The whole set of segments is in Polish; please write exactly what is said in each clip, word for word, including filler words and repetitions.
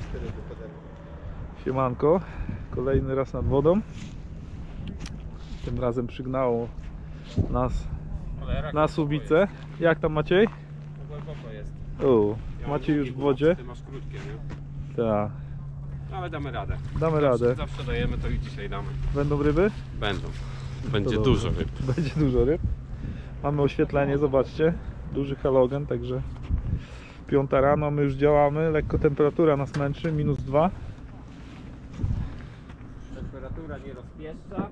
Siemanko, kolejny raz nad wodą. Tym razem przygnało nas na Słubice. Jak tam Maciej? Głęboko jest. O, Maciej już w wodzie. Ty masz krótkie, nie? Tak, Ale damy radę. damy zawsze, radę. Zawsze dajemy, to i dzisiaj damy. Będą ryby? Będą. Będzie To dużo dobrze. ryb. Będzie dużo ryb. Mamy oświetlenie, zobaczcie. Duży halogen, także piąta rano, my już działamy. Lekko temperatura nas męczy, minus dwa. Temperatura nie rozpieszcza.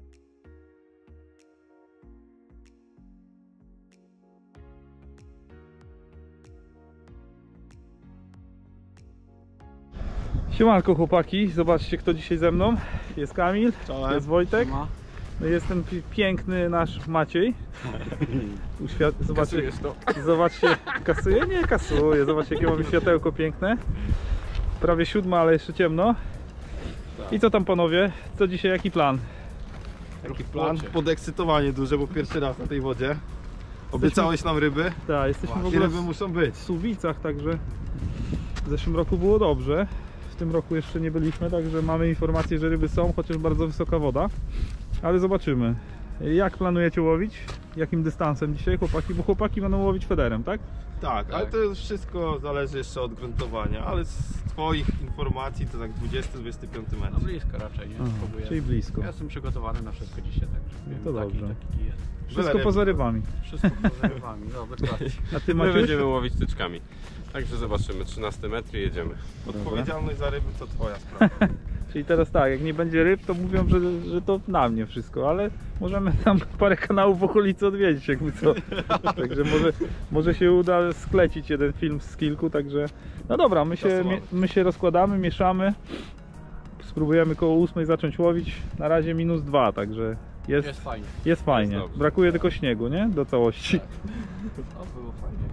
Siemanko chłopaki, zobaczcie kto dzisiaj ze mną. Jest Kamil, Czołem. jest Wojtek. Siema. No jest ten pi- piękny nasz Maciej. Uświat... Zobaczcie, Kasujesz to. zobaczcie, kasuje? Nie kasuje, zobaczcie jakie mamy światełko piękne. Prawie siódma, ale jeszcze ciemno. I co tam panowie? Co dzisiaj, jaki plan? Jaki plan? Podekscytowanie duże, bo pierwszy raz na tej wodzie. Obiecałeś nam ryby. Tak, jesteśmy w I ogóle ryby w muszą być. Słubicach, także w zeszłym roku było dobrze. W tym roku jeszcze nie byliśmy, także mamy informację, że ryby są, chociaż bardzo wysoka woda. Ale zobaczymy. Jak planujecie łowić? Jakim dystansem dzisiaj chłopaki? Bo chłopaki będą łowić federem, tak? Tak, ale to już wszystko zależy jeszcze od gruntowania, ale z twoich informacji to tak dwudziesty dwudziesty piąty metr. No blisko raczej, nie? Aha, Spróbuję. czyli blisko. Ja jestem przygotowany na wszystko dzisiaj, także wiem, to taki, dobrze. taki jest. Wszystko Byle poza ryby. rybami. Wszystko poza rybami, no dokładnie. A ty My Maciuś? będziemy łowić tyczkami. Także zobaczymy. trzynasty metr i jedziemy. Odpowiedzialność za ryby to twoja sprawa. Czyli teraz tak, jak nie będzie ryb, to mówią, że, że to na mnie wszystko, ale możemy tam parę kanałów w okolicy odwiedzić, jakby co. Także może, może się uda sklecić jeden film z kilku, także no dobra, my się, mie- my się rozkładamy, mieszamy. Spróbujemy koło ósmej zacząć łowić. Na razie minus dwa, także jest, Jest fajnie. jest fajnie. Jest dobrze. Brakuje tylko śniegu, nie? Do całości. No było fajnie.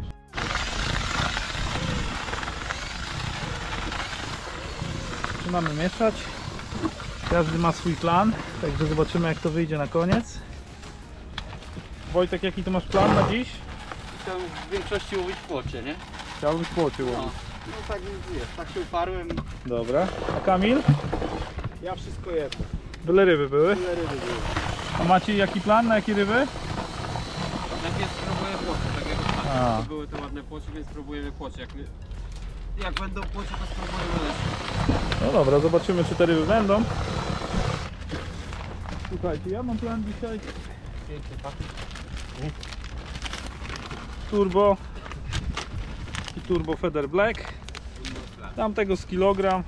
Zaczynamy mieszać. Każdy ma swój plan, także zobaczymy jak to wyjdzie na koniec. Wojtek, jaki to masz plan na dziś? Chciałem w większości łowić w płocie, nie? Chciałbym w płocie No, łowić. no tak wiesz, tak się uparłem. Dobra. A Kamil? Ja wszystko jedno. Byle ryby były. Tyle ryby było. A macie jaki plan? Na jakie ryby? Najpierw spróbuję płocie, tak jak A. tak, to były te ładne płocie, więc spróbujemy płocie. Jak, jak będą płocie, to spróbujemy lepsze. No dobra, zobaczymy czy te ryby będą. Słuchajcie, ja mam plan dzisiaj Piękny papier. turbo i turbo Feather Black. Tamtego z kilogram.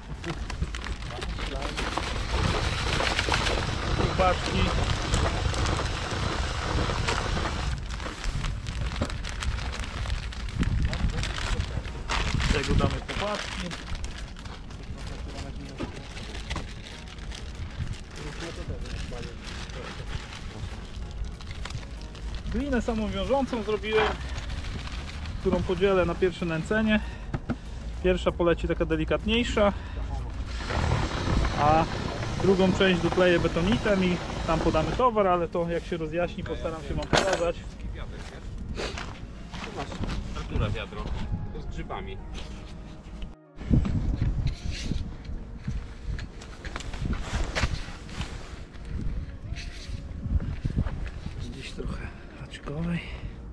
Chłopaki. Tego damy popatki. Glinę samą wiążącą zrobiłem, którą podzielę na pierwsze nęcenie. Pierwsza poleci taka delikatniejsza, a drugą część dokleję betonitem i tam podamy towar, ale to jak się rozjaśni, postaram się wam pokazać. Tu masz Artura wiadro. To z grzybami. Gdzieś trochę haczykowej.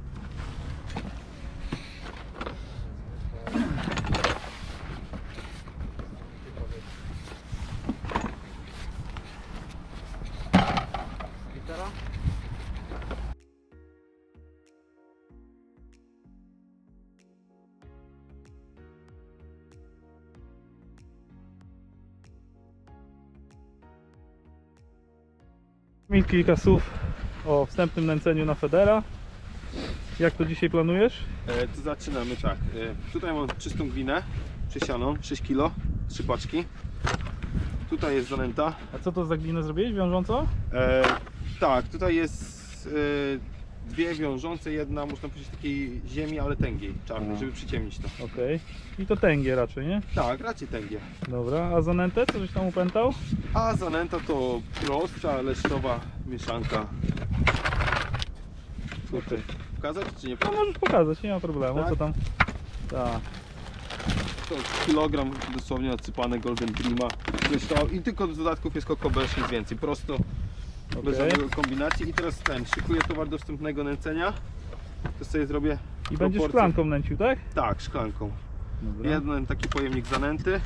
Gitara? Mi kilka słów o wstępnym nęceniu na Federa. Jak to dzisiaj planujesz? E, to zaczynamy tak. E, tutaj mam czystą glinę przesianą, sześć kilo, trzy paczki. Tutaj jest zanęta. A co to za glinę zrobiłeś? Wiążąco? E, tak, tutaj jest e, dwie wiążące, jedna można powiedzieć takiej ziemi, ale tęgiej, czarnej, No. żeby przyciemnić to. Okej. I to tęgie raczej, nie? Tak, raczej tęgie. Dobra, a zanętę? Co żeś tam upętał? A zanęta to prostsza, leszczowa mieszanka. Tutaj. Pokazać czy nie No pokazać? możesz pokazać, nie ma problemu. Tak? Co tam? Tak. To kilogram dosłownie nasypane Golden Dreama. Zresztą i tylko z dodatków jest Coco Beige, nic więcej. Prosto, bez Okej. żadnej kombinacji. I teraz ten, szykuję towar do wstępnego nęcenia. To sobie zrobię I będziesz proporcje. szklanką nęcił, tak? Tak, szklanką. Dobra. Jeden taki pojemnik zanęty.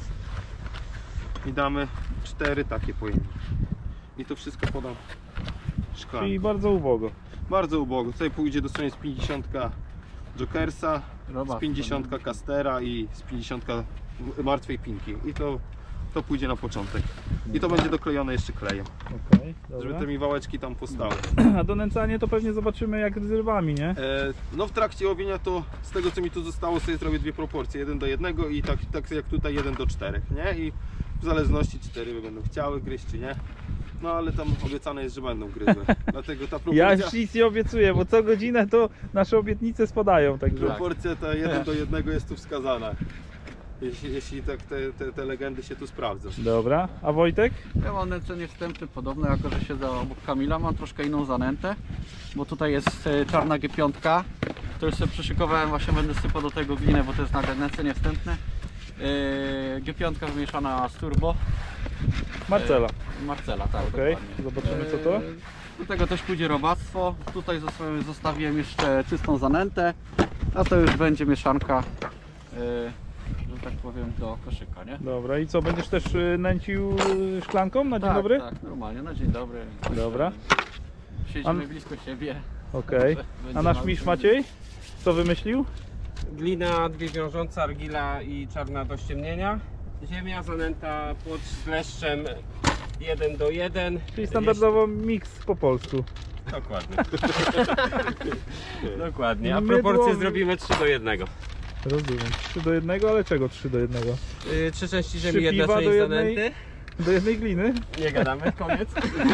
I damy cztery takie pojemniki. I to wszystko podam szklanką. Czyli bardzo ubogo. Bardzo ubogo. Tutaj pójdzie dosłownie z pięćdziesiąt Jokersa, z pięćdziesiąt Castera i z pięćdziesiąt martwej pinki. I to, to pójdzie na początek. I to będzie doklejone jeszcze klejem, Okej, żeby dobra. te mi wałeczki tam postały. A do nęcania to pewnie zobaczymy jak z rybami, nie? E, no w trakcie łowienia to z tego co mi tu zostało sobie zrobię dwie proporcje, jeden do jednego i tak, tak jak tutaj jeden do czterech, nie? I w zależności czy te ryby będą chciały gryźć czy nie. No ale tam obiecane jest, że będą gryzły. Dlatego ta proporcja, Ja już nic nie obiecuję, bo co godzinę to nasze obietnice spadają, także... proporcja ta jeden do jednego jest tu wskazana. Jeśli, jeśli tak te, te, te legendy się tu sprawdzą. Dobra, a Wojtek? Ja mam nęcenie wstępne podobne, jako że siedzę obok Kamila, mam troszkę inną zanętę, bo tutaj jest e, czarna G pięć, to już sobie przyszykowałem, właśnie będę sypał do tego glinę, bo to jest nagle nęcenie wstępne. E, G pięć wymieszana z turbo. Marcela. E, Marcela, tak, Okej, dokładnie. zobaczymy co to. E, Do tego też pójdzie robactwo, tutaj zostawiłem, zostawiłem jeszcze czystą zanętę, a to już będzie mieszanka, e, że tak powiem, do koszyka, nie? Dobra, i co, będziesz też y, nęcił y, szklanką na dzień tak, dobry? Tak, normalnie, na dzień dobry. Dobra. Siedzimy A- blisko siebie. Okej. Będzie A nasz mały mistrz film. Maciej? Co wymyślił? Glina, dwie wiążące, argila i czarna do ściemnienia. Ziemia, zanęta, płot z leszczem jeden do jeden. Czyli standardowo miks po polsku. Jeszcze... Dokładnie. Dokładnie. A Mydło- proporcje zrobimy trzy do jednego. Rozumiem. trzy do jednego, ale czego trzy do jednego? Yy, trzy części Trzy ziemi, jedna piwa część do jednej? zanęty. Do jednej gliny? Nie gadamy, koniec.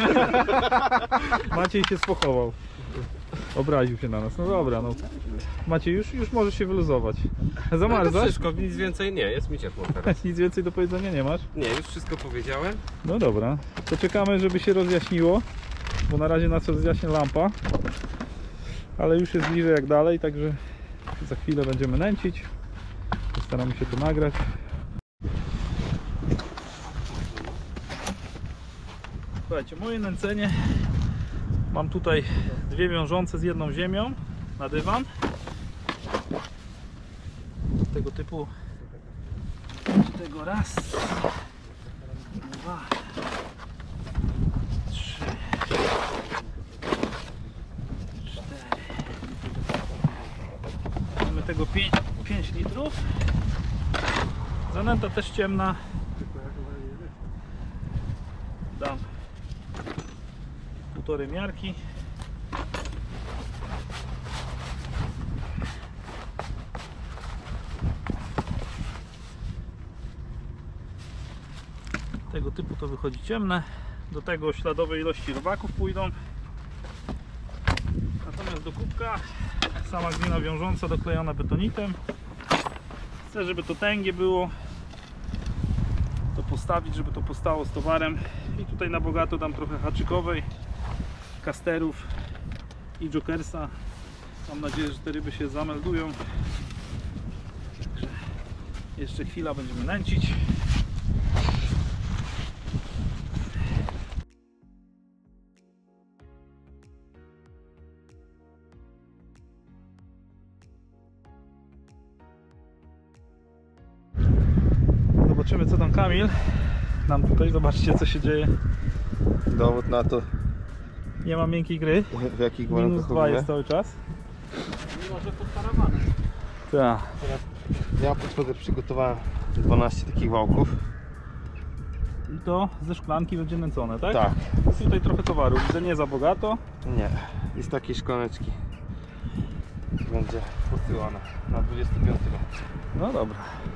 Maciej się spochował. Obraził się na nas. No dobra, no. Maciej, już, już możesz się wyluzować. No to Zamarzasz? wszystko, nic więcej nie, jest mi ciepło teraz. Nic więcej do powiedzenia nie masz? Nie, już wszystko powiedziałem. No dobra, to czekamy, żeby się rozjaśniło, bo na razie nas rozjaśnia lampa, ale już jest bliżej jak dalej, także za chwilę będziemy nęcić. Postaramy się to nagrać. Słuchajcie, moje nęcenie, mam tutaj dwie wiążące z jedną ziemią na dywan. Tego typu, tego raz, dwa, trzy, cztery. Mamy tego pięć litrów. Zanęta też ciemna. Dam półtorej miarki. Tego typu to wychodzi ciemne. Do tego śladowe ilości robaków pójdą. Natomiast do kubka sama glina wiążąca doklejona betonitem. Chcę, żeby to tęgie było. To postawić, żeby to postało z towarem. I tutaj na bogato dam trochę haczykowej, kasterów i jokersa. Mam nadzieję, że te ryby się zameldują. Także jeszcze chwila, będziemy nęcić. Zobaczymy, co tam Kamil nam tutaj, zobaczcie, co się dzieje. Dowód na to, Nie ma miękkiej gry, w jakich minus warunkach dwa łowimy. jest cały czas. Mimo, że pod parawanem. Tak. Ja podchodzę, przygotowałem dwanaście takich wałków. I to ze szklanki będzie nęcone, tak? Tak. Tutaj trochę towaru, widzę, nie za bogato. Nie, i z takiej szklaneczki będzie posyłana na dwudziesty piąty rok. No dobra.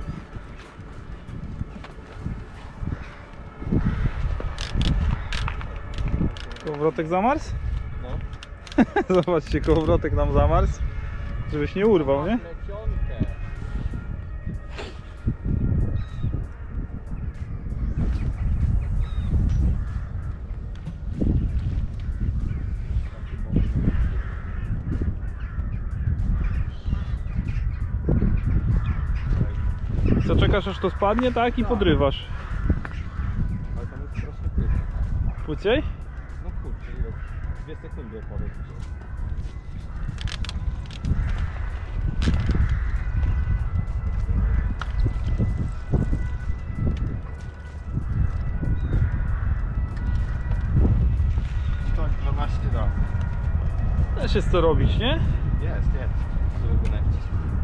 Kołowrotek zamarzł? No. Zobaczcie, kołowrotek nam zamarzł. Żebyś nie urwał, nie? Plecionkę. Co co, czekasz aż to spadnie, tak? I podrywasz. Ale tam jest strasznie płytko. Płyciej? No kurczę, ile? Dwie sekundy opadek. Tak, dwanaście razy. Też jest co robić, nie? Jest, jest. Żeby wynęcić.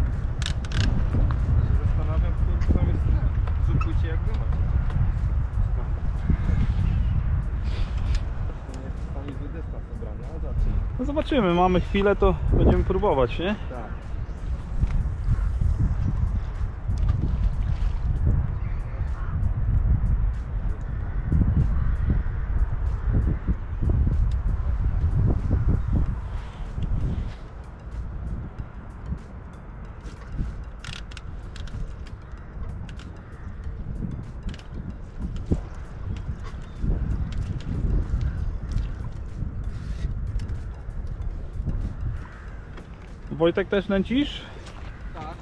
Się zastanawiam, kurczę, tam jest rzut płycie jak wy macie. To nie jest w stanie zły dystans obrania, ale zacznij. No zobaczymy, mamy chwilę, to będziemy próbować, nie? Tak. Wojtek, też nęcisz? Tak.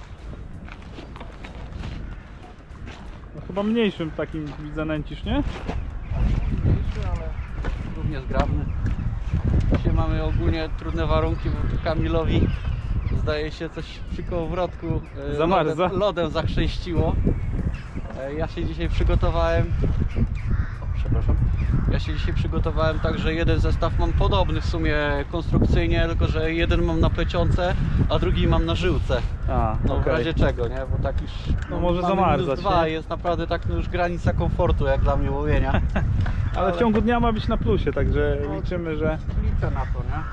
No, chyba mniejszym takim widzę nęcisz, nie? Mniejszy, ale równie zgrabny. Dzisiaj mamy ogólnie trudne warunki, bo tu Kamilowi zdaje się coś przy kołowrotku e, Zamarza. lodem, lodem zachrzęściło. E, Ja się dzisiaj przygotowałem. O, przepraszam. Ja się dzisiaj przygotowałem tak, że jeden zestaw mam podobny w sumie konstrukcyjnie, tylko że jeden mam na plecionce, a drugi mam na żyłce. A, No w okej. razie czego, nie? Bo tak już No może mamy zamarzać, minus dwa, nie? jest naprawdę tak no już granica komfortu jak dla mnie łowienia. Ale w ciągu dnia ma być na plusie, także No, liczymy, że... Liczę na to, nie?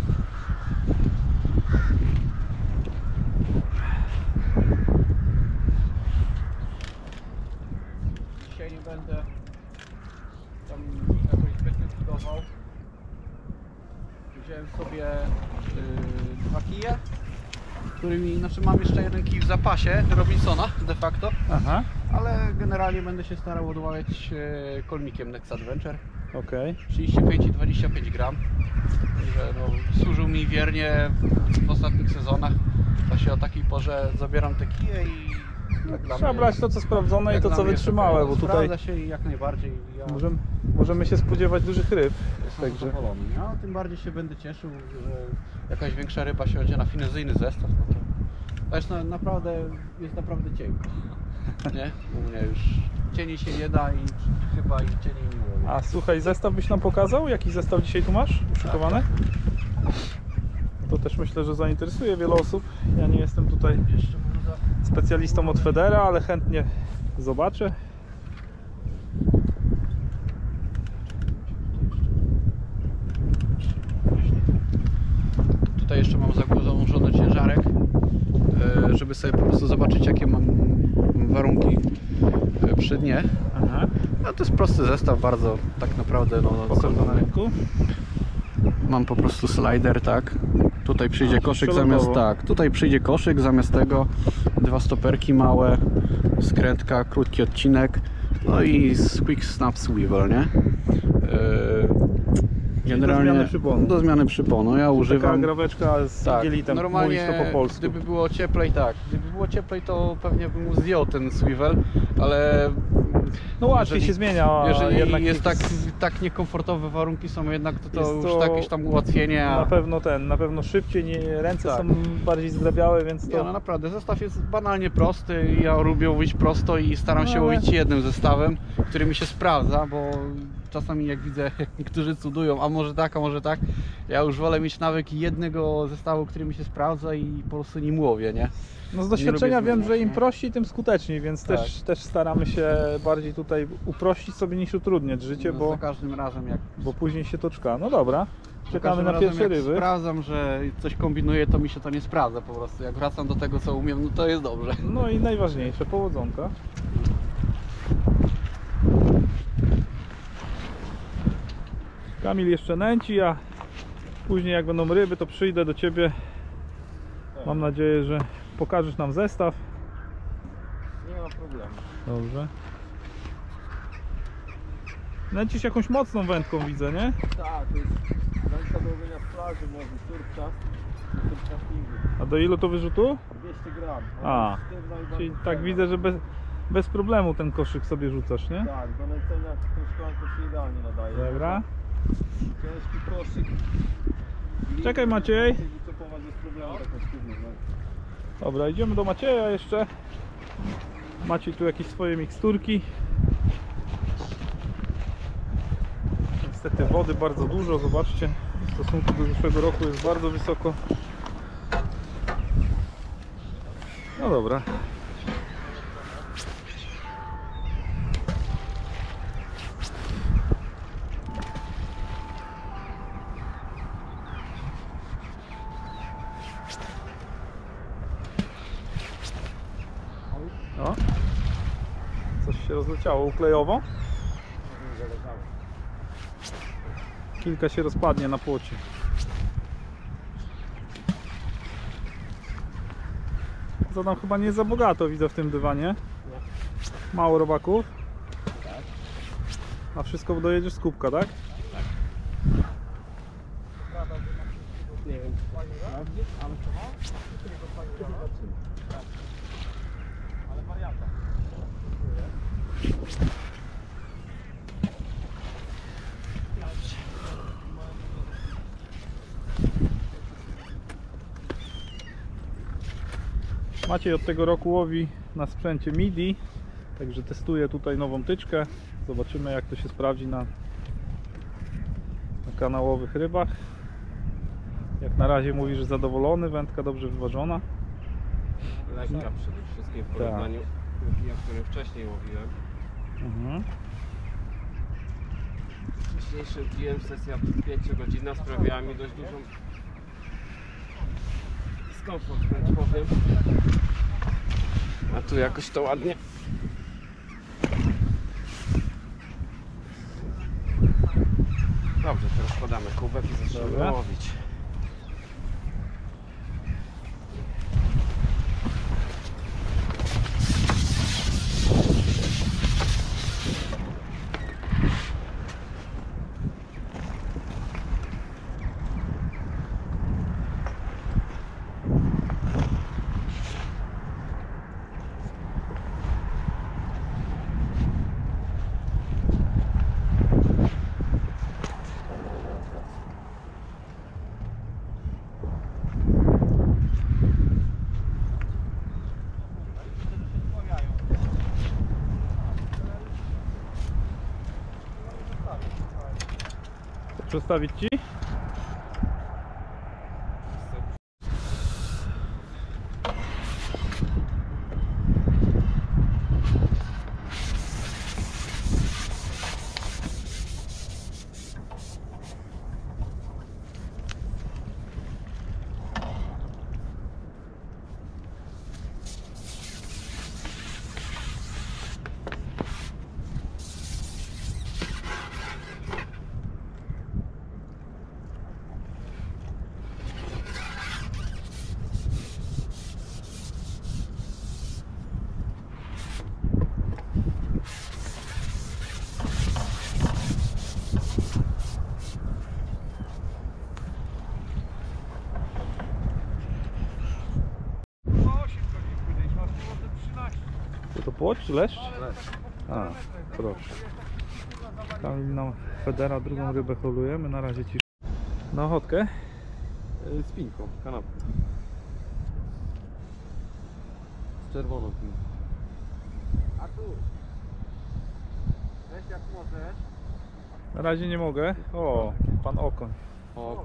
Dzisiaj nie będę tam jakoś zbytnio budował. Wziąłem sobie yy, dwa kije, którymi, znaczy mam jeszcze jeden kij w zapasie Robinsona de facto, Aha, ale generalnie będę się starał odławiać yy, kolmikiem Next Adventure. okej. trzydzieści pięć i dwadzieścia pięć gram. Także no, służył mi wiernie w ostatnich sezonach. Właśnie o takiej porze zabieram te kije i tak dla Trzeba mnie- brać to, co sprawdzone i jak to, dla co mnie jest wytrzymałe, okej. bo tutaj Sprawdza się i jak najbardziej. Ja możemy, możemy się spodziewać dużych ryb. jestem Także zadowolony. Ja tym bardziej się będę cieszył, że jakaś większa ryba się będzie na finezyjny zestaw. No to, to jest na, naprawdę, jest naprawdę cienko. Nie? U mnie już cieni się nie da i chyba i cieni nie łowię. A słuchaj, zestaw byś nam pokazał? Jaki zestaw dzisiaj tu masz uszykowany? To też myślę, że zainteresuje wiele osób. Ja nie jestem tutaj Jeszcze mam za... specjalistą od Federa, ale chętnie zobaczę. Tutaj jeszcze mam założony ciężarek, e, żeby sobie po prostu zobaczyć jakie mam warunki e, przy dnie. Aha. No to jest prosty zestaw, bardzo tak naprawdę. No, Pokaż go na rynku. mam po prostu slider, tak. Tutaj przyjdzie A, koszyk przelotowo. zamiast tak. Tutaj przyjdzie koszyk zamiast tego. Dwa stoperki małe, skrętka, krótki odcinek. No i quick snap swivel, nie? Yy, do zmiany przyponu. Do zmiany przyponu. Ja Taka używam. graweczka z Tak, gielitem, normalnie mówisz to po polsku. gdyby było cieplej, tak. Gdyby było cieplej, to pewnie bym mu zdjął ten swivel, ale No łatwiej jeżeli- się zmienia, a jeżeli jednak jest tak, jest- tak niekomfortowe warunki są jednak, to, to Jest już to jakieś tam ułatwienie. a- Na pewno ten, na pewno szybciej, nie, ręce Tak. są bardziej zgrabiałe, więc Nie, no to... naprawdę, zestaw jest banalnie prosty. Ja lubię łowić prosto i staram się No, ale- łowić jednym zestawem, który mi się sprawdza, bo czasami jak widzę, jak niektórzy cudują, a może tak, a może tak, ja już wolę mieć nawyk jednego zestawu, który mi się sprawdza i po prostu nim łowię, nie? No z nie doświadczenia lubię wiem, zmieniać, że im nie? prościej, tym skuteczniej, więc Tak. też, też staramy się bardziej tutaj uprościć sobie niż utrudniać życie, No, bo, za każdym razem jak bo później się to czka. No dobra, za czekamy każdym na razem, pierwsze jak ryby. sprawdzam, że coś kombinuję, to mi się to nie sprawdza po prostu. Jak wracam do tego, co umiem, no to jest dobrze. No i najważniejsze, powodzonka. Kamil jeszcze nęci, a później jak będą ryby, to przyjdę do Ciebie. Mam nadzieję, że pokażesz nam zestaw. Nie ma problemu. Dobrze. Nęcisz jakąś mocną wędką, widzę, nie? Tak, to jest wędka do łowienia z plaży, może surfcast, surfcastingu. A do ilu to wyrzutu? dwieście gram. A, Sztywna i czyli bardzo tak fajna. widzę, że bez, bez problemu ten koszyk sobie rzucasz, nie? Tak, do nęcenia tą szklanką się idealnie nadaje. Dobra. Ciężki koszyk. Czekaj, Maciej. Wycopować bez problemu taką sztywnię. Dobra, idziemy do Macieja jeszcze. Maciej tu jakieś swoje miksturki. Niestety wody bardzo dużo, zobaczcie. W stosunku do zeszłego roku jest bardzo wysoko. No dobra. O, coś się rozleciało uklejowo. Kilka się rozpadnie na płocie. To tam chyba nie za bogato widzę w tym dywanie. Mało robaków. A wszystko dojedziesz z kubka, tak? Nie wiem. Maciej od tego roku łowi na sprzęcie MIDI, także testuję tutaj nową tyczkę. Zobaczymy, jak to się sprawdzi na, na kanałowych rybach. Jak na razie mówi, że zadowolony, wędka dobrze wyważona. Lekka przede wszystkim w porównaniu do kija, którym wcześniej łowiłem. Mhm. Wcześniejszym kijem sesja pięciogodzinna sprawiała mi dość dużą dyskomfort, wręcz powiem. A tu jakoś to ładnie. Dobrze, teraz podamy kubek i zaczniemy Dobra. łowić. Przestawić ci? Co to płoć czy leszcz? A, proszę. Kamil Federa drugą rybę holujemy, na razie cisz. Na ochotkę? Z pinką, kanapką. Z czerwoną pinką. Artur, weź jak możesz. Na razie nie mogę. O, pan Okoń. O,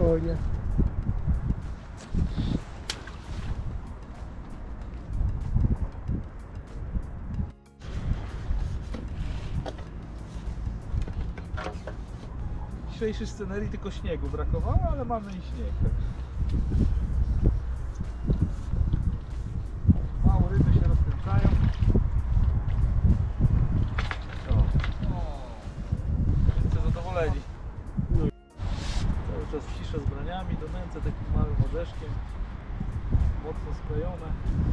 spokojnie. Dzisiejszej scenerii tylko śniegu brakowało, ale mamy i śnieg. Mało ryby się rozkręcają. Wszyscy zadowoleni. Cały czas ciszę z braniami, do nęce takim małym orzeszkiem. Mocno sklejone.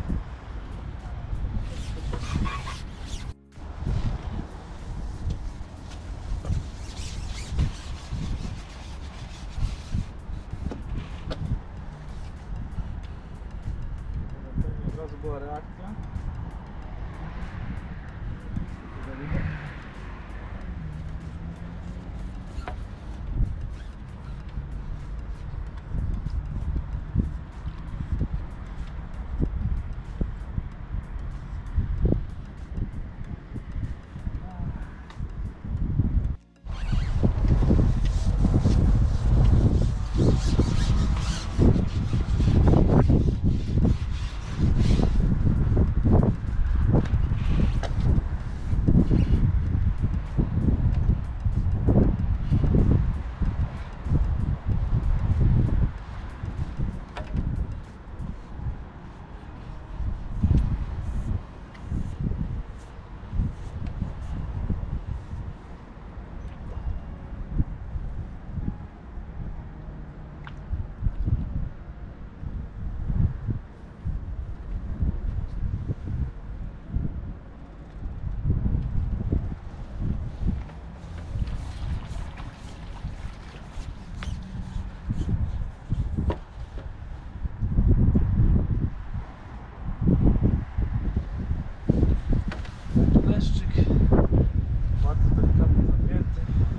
Od razu była reakcja. Leszczyk bardzo delikatnie zapięty.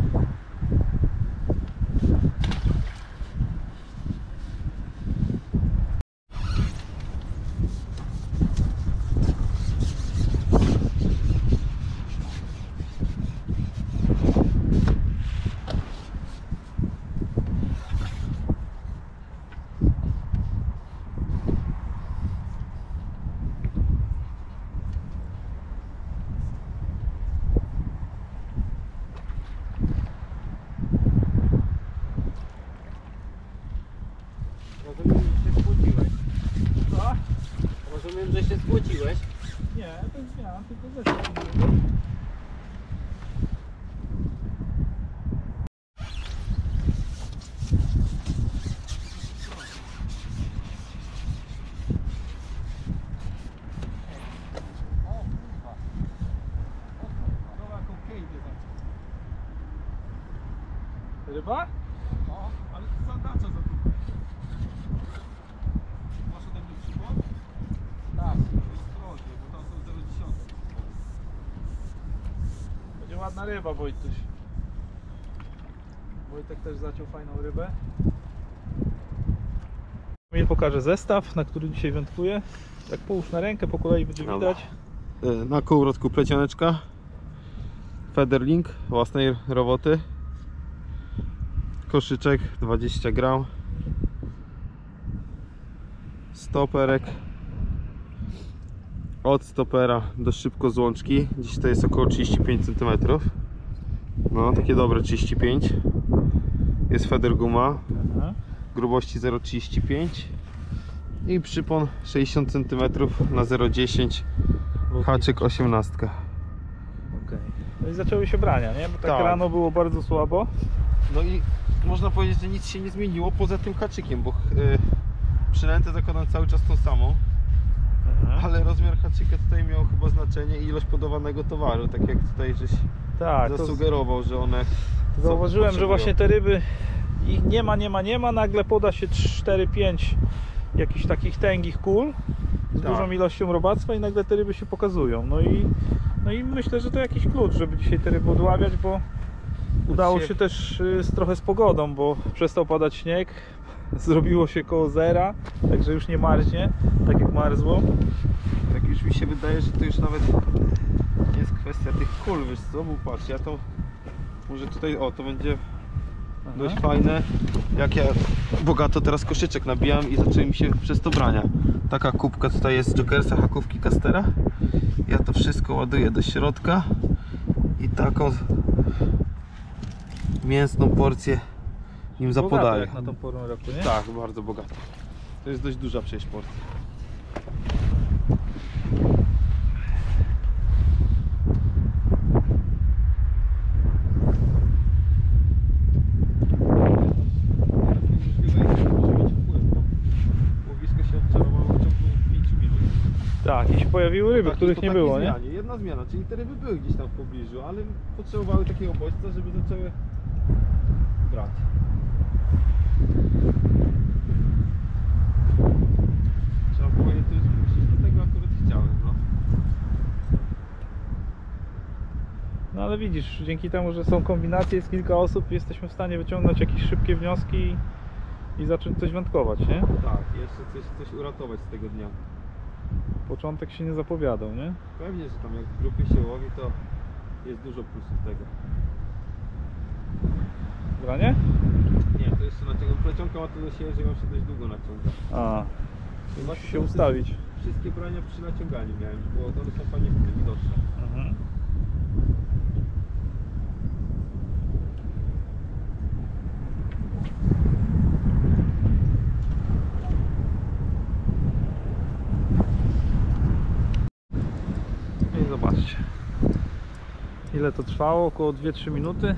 Rozumiem, że się spłuciłeś. Co? Rozumiem, że się spłuciłeś. Nie, to jest zmiana, tylko zestaw. Ryba? No, ale za co za tutaj? Masz ode mnie przykład? Tak. Ostrożnie, bo tam są zero przecinek. Będzie ładna ryba, Wojtuś. Wojtek też zaciął fajną rybę. Emil pokaże zestaw, na który dzisiaj wędkuję. Tak połóż na rękę, po kolei będzie Dobra. widać. Na kołowrotku plecioneczka, Federlink własnej roboty, koszyczek dwadzieścia gram, stoperek, od stopera do szybkozłączki, dziś to jest około trzydzieści pięć centymetrów, no takie dobre trzydzieści pięć, jest Feder guma Aha. grubości zero przecinek trzydzieści pięć i przypon sześćdziesiąt centymetrów na zero przecinek dziesięć, haczyk osiemnastka. Okay. No i zaczęły się brania, nie? Bo tak, Tak. rano było bardzo słabo. No i można powiedzieć, że nic się nie zmieniło poza tym haczykiem, bo yy, przynętę zakładam cały czas tą samą, Aha. ale rozmiar haczyka tutaj miał chyba znaczenie i ilość podawanego towaru, tak jak tutaj żeś Tak, to zasugerował, że one zauważyłem, co że właśnie te ryby, ich nie ma, nie ma, nie ma, nagle poda się cztery pięć jakichś takich tęgich kul z Tak. dużą ilością robactwa i nagle te ryby się pokazują. No i, no i myślę, że to jakiś klucz, żeby dzisiaj te ryby odławiać, bo udało Dzisiaj- się też y, z, trochę z pogodą, bo przestał padać śnieg, zrobiło się koło zera, także już nie marznie, tak jak marzło. Tak już mi się wydaje, że to już nawet nie jest kwestia tych kul, wiesz co, bo patrz, ja to może tutaj, o to będzie Aha. dość fajne. Jak ja bogato teraz koszyczek nabijam i zaczęły mi się przez to brania. Taka kubka tutaj jest z Jokersa, hakówki Castera. Ja to wszystko ładuję do środka i taką mięsną porcję nim Bogato zapodaję. jak na tą porę roku, nie? Tak, bardzo bogato. To jest dość duża przecież porcja. Tak, i się pojawiły ryby, Tak, których po nie takiej było, nie? zmianie. Jedna zmiana, czyli te ryby były gdzieś tam w pobliżu, ale potrzebowały takiego bodźca, żeby zaczęły brać. Trzeba było je też zmusić do tego, akurat chciałem, no. No ale widzisz, dzięki temu, że są kombinacje, jest kilka osób, jesteśmy w stanie wyciągnąć jakieś szybkie wnioski i, i zacząć coś wędkować, nie? Tak, jeszcze coś, coś uratować z tego dnia. Początek się nie zapowiadał, nie? Pewnie, że tam jak w grupie się łowi, to jest dużo plusów tego. Granie? Nie, to jeszcze naciągam. Plecionka ma to do siebie, że ją się dość długo naciąga. A, I musi się teraz ustawić. Wszystkie brania przy naciąganiu miałem, bo one są fajnie widoczne. Mhm. I zobaczcie, ile to trwało, około dwie trzy minuty.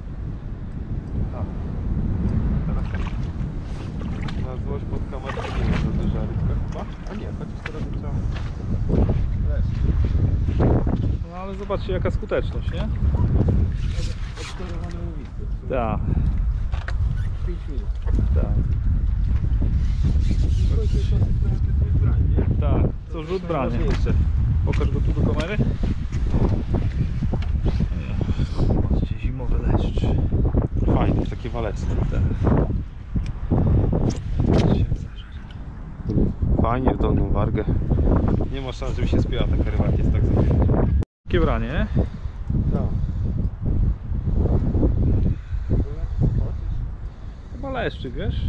Na złość pod kamerą nie ma za duża rybka chyba. A nie, chociaż teraz by trzeba... Leszcz. No ale zobaczcie jaka skuteczność, nie? Odsterowane łowisko. Tak, pięć minut. tak, I to jest konsystencje brań, nie? tak. Co rzut branie. Najważniejsze. Pokaż go tu do kamery. Zobaczcie, zimowy leszcz. Fajne, takie waleczne. Fajnie w dolną wargę. Nie ma szans, żeby się spięła taka ryba, jak jest tak zapięta. Takie branie, nie? No. Chyba leszczyk, wiesz?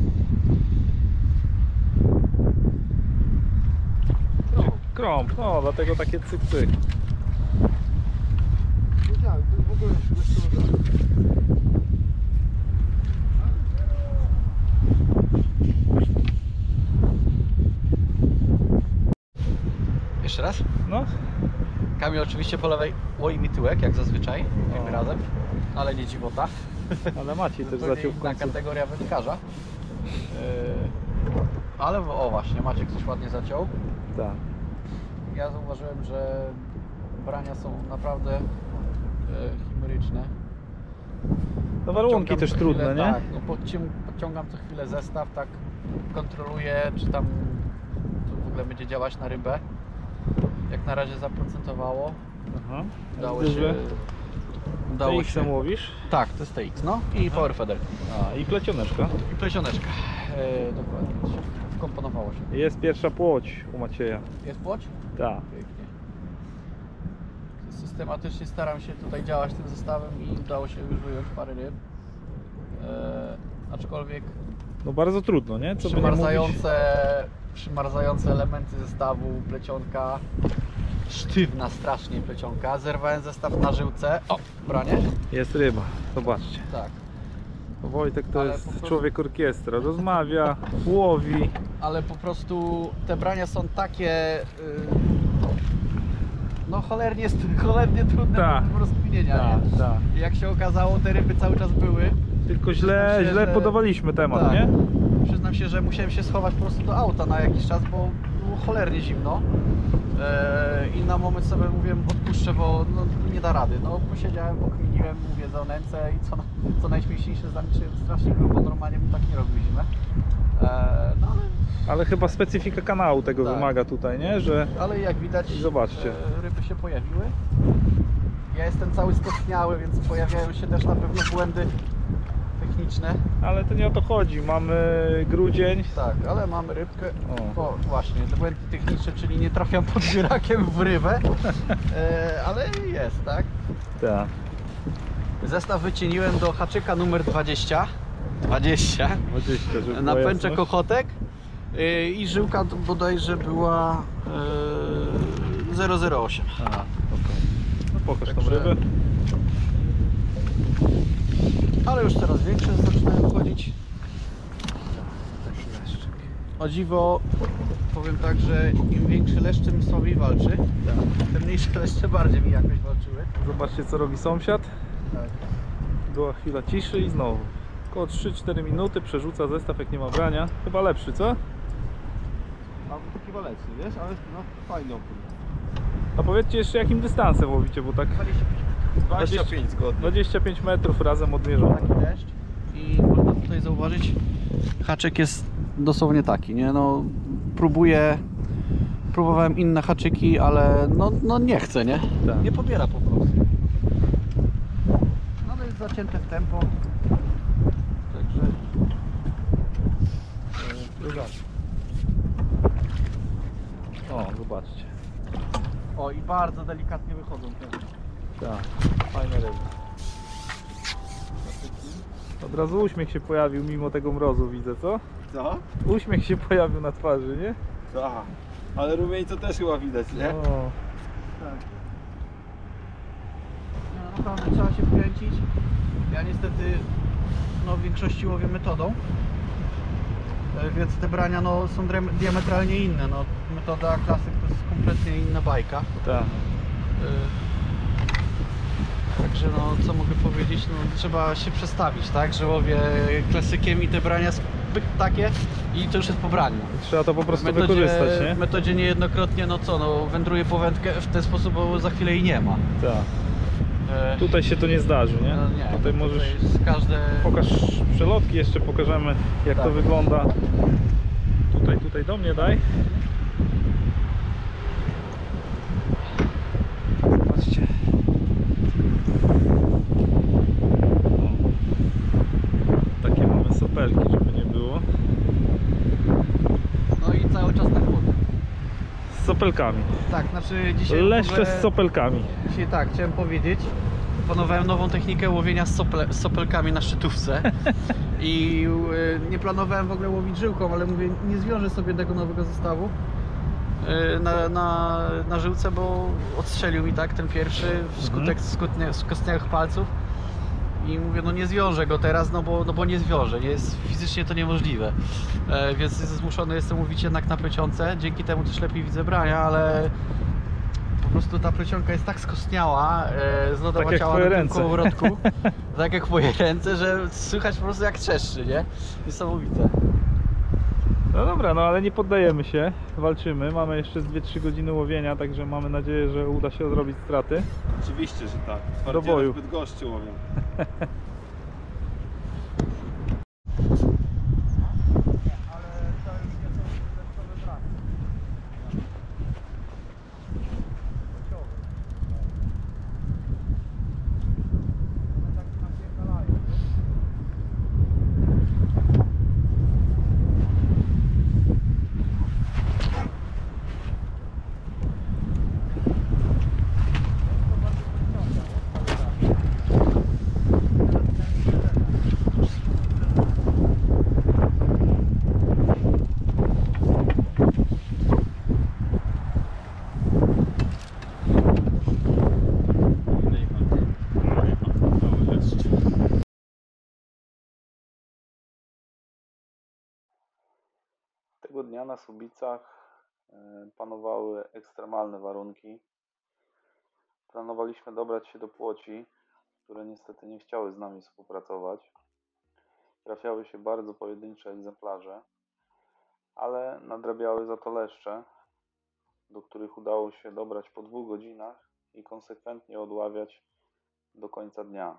Krąb, no dlatego takie cyk cyk. Wiedziałem, to w ogóle Jeszcze raz? No, Kamil oczywiście po lewej łoi mi tyłek, jak zazwyczaj, tym O. razem, ale nie dziwota. ale Maciej też Zupełnie zaciął w inna końcu. kategoria wędkarza. Yy, ale o właśnie, Maciek coś ładnie zaciął. Tak. Ja zauważyłem, że brania są naprawdę yy, chimeryczne. No warunki Podciągam też co trudne, chwilę, nie? Tak, no podcią- podciągam co chwilę zestaw, tak kontroluję, czy tam to w ogóle będzie działać na rybę. Jak na razie zaprocentowało. Aha. Udało Widzę, się. że Udało T X się. em łowisz? Tak, to jest T X, no i Aha. power feather. A, i plecioneczka. I plecioneczka. E, dokładnie. Wkomponowało się. Jest pierwsza płoć u Macieja. Jest płoć? Tak. Pięknie. Systematycznie staram się tutaj działać tym zestawem i udało się już wyjąć parę ryb. E, aczkolwiek No bardzo trudno, nie? Co by nie mówić. przymarzające, przymarzające elementy zestawu, plecionka. Sztywna strasznie plecionka. Zerwałem zestaw na żyłce. O, branie? Jest ryba, zobaczcie. Tak. Wojtek to Ale jest po prostu- człowiek orkiestra. Rozmawia, łowi. Ale po prostu te brania są takie y, no cholernie, cholernie trudne Tak. do rozkminienia, Tak, nie? tak. I jak się okazało, te ryby cały czas były. Tylko źle, Przyznam się, źle że- podawaliśmy temat, Tak. nie? Przyznam się, że musiałem się schować po prostu do auta na jakiś czas, bo było cholernie zimno. E, I na moment sobie mówię, odpuszczę, bo no, nie da rady. No posiedziałem, pokminiłem, mówię za nęcę i co, co najśmieszniejsze, zaliczyłem strasznie grubo, normalnie bym tak nie robił zimę. E, no ale Ale chyba specyfika kanału tego Tak. wymaga tutaj, nie? Że Ale jak widać, I zobaczcie. e, ryby się pojawiły. Ja jestem cały skostniały, więc pojawiają się też na pewno błędy techniczne. ale to nie o to chodzi. Mamy grudzień. Tak, ale mamy rybkę. O. O, właśnie, błędy techniczne, czyli nie trafiam pod biurakiem w rybę. E, ale jest, tak? Tak. Zestaw wycieniłem do haczyka numer dwadzieścia. dwadzieścia. dwadzieścia, żeby Na była pęczek jasność. ochotek. Yy, I żyłka bodajże była yy, zero zero osiem. A, okej. No pokaż tą Także- rybę. Ale już coraz większe zaczynają wchodzić. Taki leszczyk. O dziwo, powiem tak, że im większy leszcz, tym słabiej walczy. Te mniejsze leszcze bardziej mi jakoś walczyły. Zobaczcie, co robi sąsiad. Tak. Była chwila ciszy i znowu. Około trzy cztery minuty przerzuca zestaw, jak nie ma brania. Chyba lepszy, co? A taki waleczny, wiesz, ale no fajny opór. A powiedzcie jeszcze, jakim dystansem łowicie, bo tak dwadzieścia pięć zgodnie. dwadzieścia pięć metrów razem odmierzone. Taki deszcz. I można tutaj zauważyć, haczyk jest dosłownie taki, nie? No, próbuję, próbowałem inne haczyki, ale no, no nie chcę, nie? Tak. Nie pobiera po prostu. No ale jest zacięte w tempo. Także O, zobaczcie. o i bardzo delikatnie wychodzą te. Tak, fajne ryby. Od razu uśmiech się pojawił mimo tego mrozu, widzę, co? Co? Uśmiech się pojawił na twarzy, nie? Tak. Ale rumieńca też chyba widać, nie? O, Tak. No, naprawdę trzeba się wkręcić. Ja niestety no, w większości łowię metodą. E, Więc te brania no, są dre- diametralnie inne. No, metoda klasyk to jest kompletnie inna bajka. tak. E, Także no co mogę powiedzieć, no trzeba się przestawić, tak? Że łowię klasykiem i te brania są pyk takie i to już jest po braniu. Trzeba to po W prostu metodzie, wykorzystać, nie? w metodzie niejednokrotnie, no co, no wędruję po wędkę w ten sposób, bo za chwilę jej nie ma. Tak. E, Tutaj się to nie zdarzy, nie? No nie, Tutaj no możesz... jest każde... Pokaż przelotki, jeszcze pokażemy, jak Tak. to wygląda. Tutaj, tutaj do mnie daj. Patrzcie. O. Takie mamy sopelki, żeby nie było. No i cały czas tak łowię. Z sopelkami. Tak, znaczy dzisiaj w Leszcze ogóle, z sopelkami. dzisiaj tak, chciałem powiedzieć, opanowałem nową technikę łowienia z, sople, z sopelkami na szczytówce i y, nie planowałem w ogóle łowić żyłką, ale mówię, nie zwiążę sobie tego nowego zestawu y, na, na, na żyłce, bo odstrzelił mi tak ten pierwszy wskutek skutnia, skostniałych palców i mówię, no nie zwiążę go teraz, no bo, no bo nie zwiążę, nie jest fizycznie to niemożliwe, e, więc zmuszony jestem łowić jednak na plecionce, dzięki temu też lepiej widzę brania, ale po prostu ta plecionka jest tak skostniała, e, z Tak jak ciała twoje na tym ręce. kołowrotku, tak jak twoje ręce, że słychać po prostu jak trzeszczy, nie? Niesamowite. No dobra, no ale nie poddajemy się, walczymy. Mamy jeszcze dwie trzy godziny łowienia, także mamy nadzieję, że uda się odrobić straty. Oczywiście, że tak. Do Twardziele boju. w Bydgoszczy łowią. Tego dnia na Słubicach e, panowały ekstremalne warunki. Planowaliśmy dobrać się do Płoci, które niestety nie chciały z nami współpracować. Trafiały się bardzo pojedyncze egzemplarze, ale nadrabiały za to leszcze, do których udało się dobrać po dwóch godzinach i konsekwentnie odławiać do końca dnia.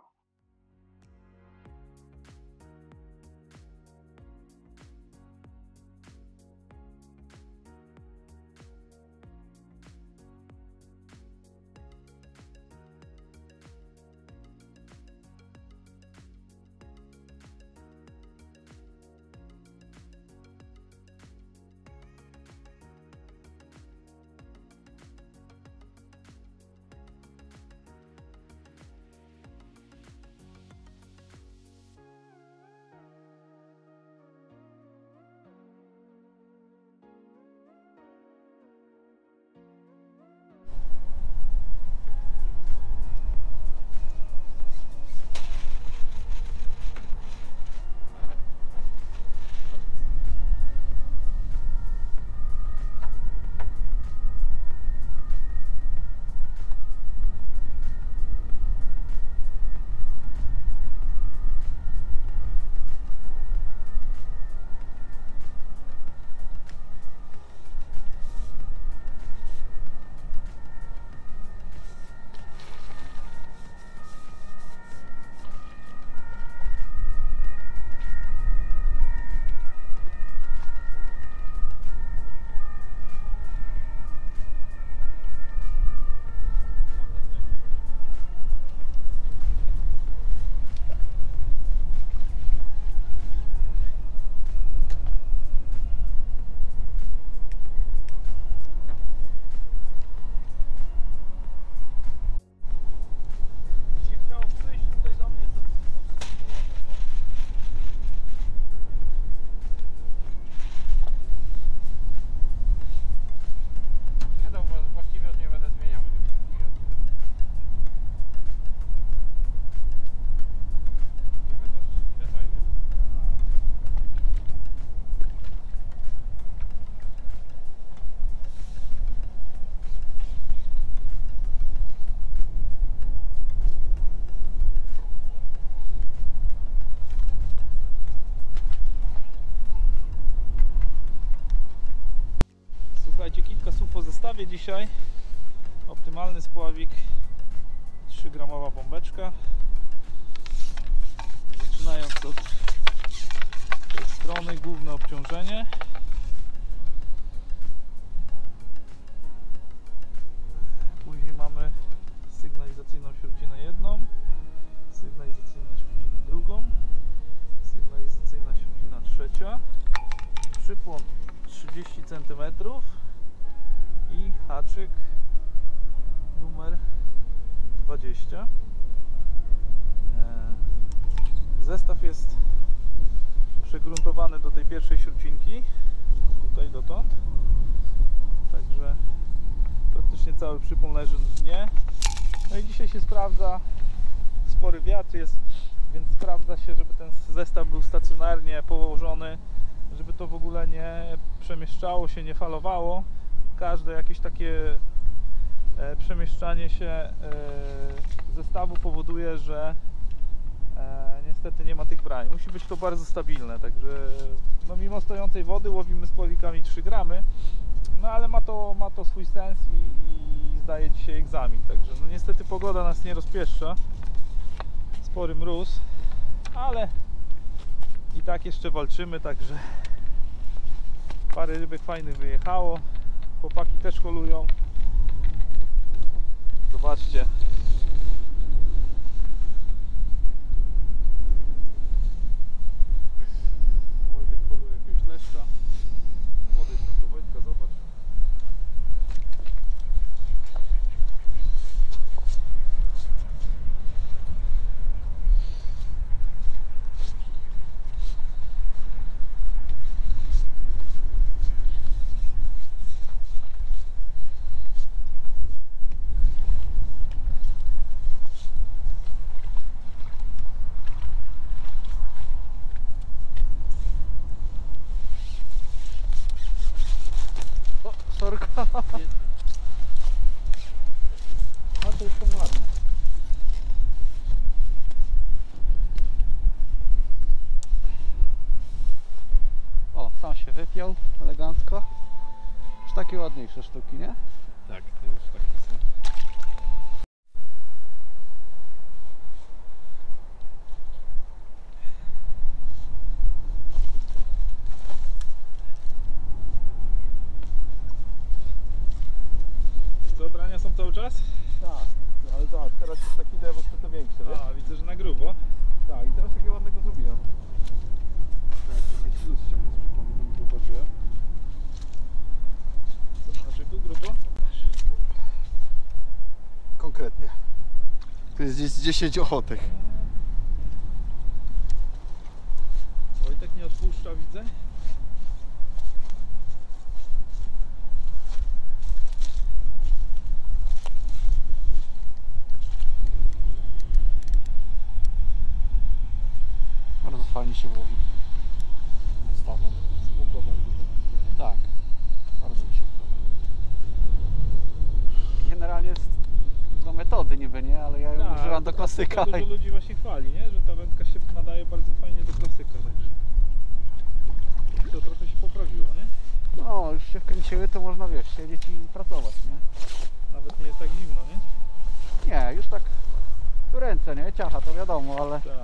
dzisiaj. Optymalny spławik, trzy gramowa bombeczka. Zaczynając od tej strony, główne obciążenie. Później mamy sygnalizacyjną śrucinę jedną, sygnalizacyjną śrucinę drugą, sygnalizacyjna śrucina trzecia, przypłon trzydzieści centymetrów i haczyk numer dwadzieścia. Zestaw jest przegruntowany do tej pierwszej śrucinki, tutaj dotąd, także praktycznie cały przypłon leży w dnie. No i dzisiaj się sprawdza, spory wiatr jest, więc sprawdza się, żeby ten zestaw był stacjonarnie położony, żeby to w ogóle nie przemieszczało się, nie falowało. Każde jakieś takie e, przemieszczanie się e, zestawu powoduje, że e, niestety nie ma tych brań. Musi być to bardzo stabilne, także no, mimo stojącej wody łowimy spławikami trzy gramy, no ale ma to, ma to swój sens i, i zdaje dzisiaj egzamin, także no, niestety pogoda nas nie rozpieszcza, spory mróz, ale i tak jeszcze walczymy, także parę rybek fajnych wyjechało, chłopaki też holują, zobaczcie. Wojtek holuje jakiegoś leszcza, podejdź tam do Wojtka, zobacz. Sorka. A to jest to ładne. O, sam się wypiął elegancko. Już takie ładniejsze sztuki, nie? Tak, to już takie są. Co, brania są cały czas? Tak, ale zobacz, teraz jest taki dewok, to to większe, wiesz? A, widzę, że na grubo. Tak, i teraz takiego ładnego zrobiłem. Tak, to jest plus ściągnąć, przypominam, bo zobaczyłem. Co na haczyku, grubo? Konkretnie. To jest gdzieś dziesięć ochotek. Wojtek nie odpuszcza, widzę. Bardzo fajnie się łowi. Stawem. Spłuko bardzo to. Tak. Bardzo mi się podoba. Generalnie jest do metody niby, nie? Ale ja ją Tak, używam do klasyka. Dużo ludzi właśnie chwali, nie? Że ta wędka się nadaje bardzo fajnie do klasyka, także to trochę się poprawiło, nie? No, już się wkręciły, to można, wiesz, siedzieć i pracować, nie? Nawet nie jest tak zimno, nie? Nie, już tak w ręce, nie? Ciacha, to wiadomo, ale... Tak.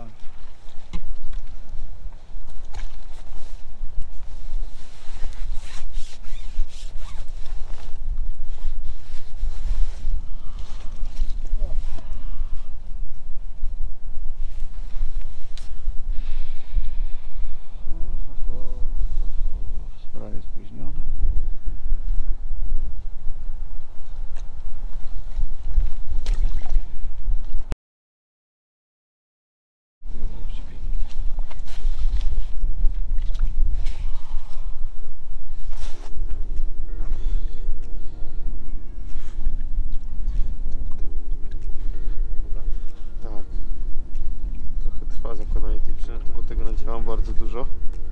Sprawa jest spóźniona. Tak. Trochę trwa zakładanie tej przynęty, bo tego nadziałam bardzo dużo.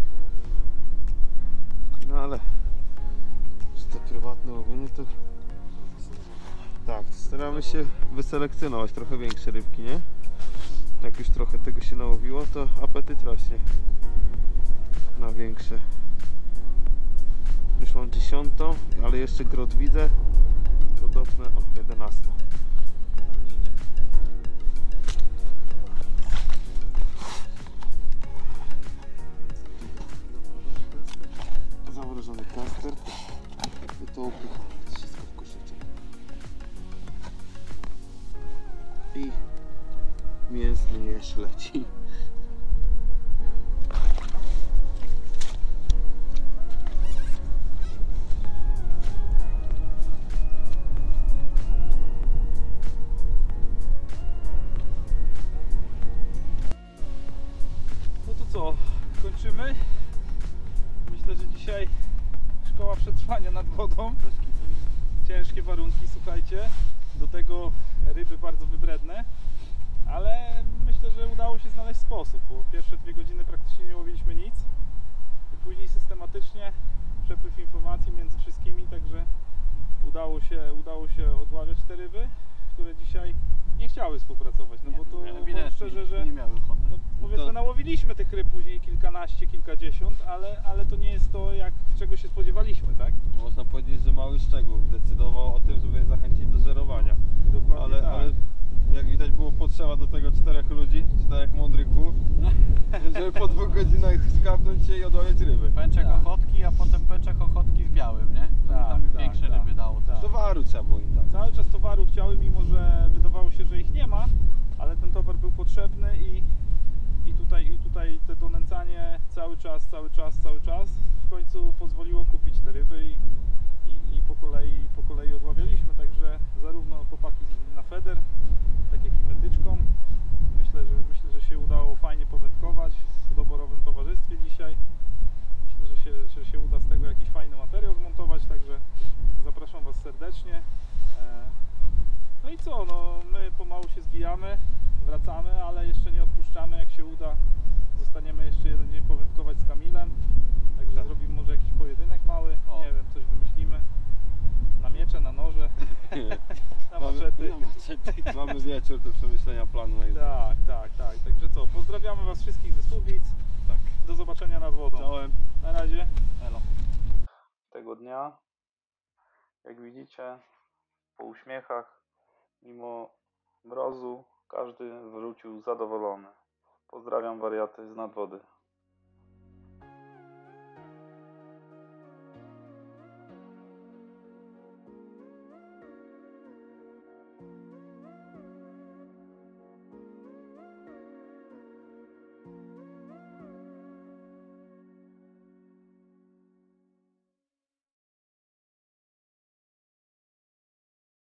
No ale że to prywatne łowienie to tak, staramy się wyselekcjonować trochę większe rybki, nie? Jak już trochę tego się nałowiło, to apetyt rośnie na większe. Już mam dziesiątą, ale jeszcze grot widzę. dopnę o jedenaście. Zamrożony kaster i to upycham wszystko w koszyczek. I mięsny jeż leci. No to co, kończymy? Myślę, że dzisiaj szkoła przetrwania nad wodą. Ciężkie warunki, słuchajcie. Do tego ryby bardzo wybredne. Ale myślę, że udało się znaleźć sposób, bo pierwsze dwie godziny praktycznie nie łowiliśmy nic. I później systematycznie przepływ informacji między wszystkimi, także udało się, udało się odławiać te ryby, które dzisiaj nie chciały współpracować. No bo to powiem szczerze, że nie miały ochoty. no, powiedzmy, nałowiliśmy tych ryb później kilkanaście, kilkadziesiąt, ale, ale to nie jest to, jak, czego się spodziewaliśmy, tak? Można powiedzieć, że mały szczegół decydował o tym, żeby je zachęcić do żerowania. Dokładnie Ale, tak. ale jak widać było potrzeba do tego czterech ludzi, czterech mądrych głów, żeby po dwóch godzinach skapnąć się i odławiać ryby. Pęczek Tak. ochotki, a potem pęczek ochotki w białym, nie? To Tak, tam tak, większe tak, ryby dało. tak. Towaru trzeba było im dać. Cały czas towaru chciały, mimo że wydawało się, że ich nie ma, ale ten towar był potrzebny i, i, tutaj, i tutaj te donęcanie cały czas, cały czas, cały czas w końcu pozwoliło kupić te ryby i, i, i po, kolei, po kolei odławialiśmy, także zarówno chłopaki na feder, tak jak i metyczką. Myślę, że, myślę, że się udało fajnie powędkować w doborowym towarzystwie dzisiaj. Myślę, że się, że się uda z tego jakiś fajny materiał zmontować, także zapraszam Was serdecznie. E, No i co, no my pomału się zwijamy, wracamy, ale jeszcze nie odpuszczamy. Jak się uda, zostaniemy jeszcze jeden dzień powędkować z Kamilem. Także Tak. zrobimy może jakiś pojedynek mały, O. nie wiem, coś wymyślimy. Na miecze, na noże, na maczety. Mamy wieczór do przemyślenia planu na jutro. Tak, tak, tak. Także co, pozdrawiamy Was wszystkich ze Słubic. Tak. Do zobaczenia nad wodą. Czołem. Na razie. Elo. Tego dnia, jak widzicie, po uśmiechach, mimo mrozu, każdy wrócił zadowolony. Pozdrawiam wariaty z nadwody.